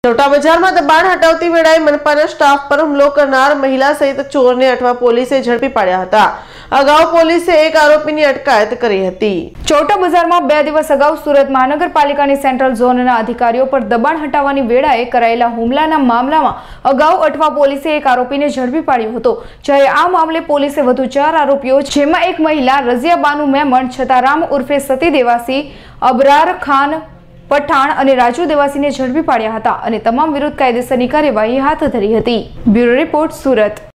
छोटा बजार में दबाण हटावती वेळाए मनपाना स्टाफ पर हुमलो करनार महिला सहित ચોરને અઠવા પોલીસે ઝડપી પાડ્યા હતા। અગાઉ પોલીસે એક આરોપીની અટકાયત કરી હતી। छोटा बजाરમાં 2 દિવસ અગાઉ સુરત મહાનગરપાલિકાની સેન્ટ્રલ ઝોનના અધિકારીઓ પર દબાણ હટાવવાની વેળાએ કરાયેલા હુમલાના મામલામાં અગાઉ અઠવા પોલીસે એક આરોપીને ઝડપી પાડ્યો હતો। જ્યારે આ મામલે પોલીસે વધુ 4 આરોપીઓ જેમાં એક મહિલા રઝિયા બાનુ મેમણ, છતારામ ઉર્ફે સતી દેવાસી, અબરાર ખાન પઠાણ અને રાજુ દેવાસીને ઝડપી પાડ્યા હતા અને તમામ વિરુદ્ધ કાયદેસરની કાર્યવાહી હાથ ધરી હતી। Bureau report, Surat.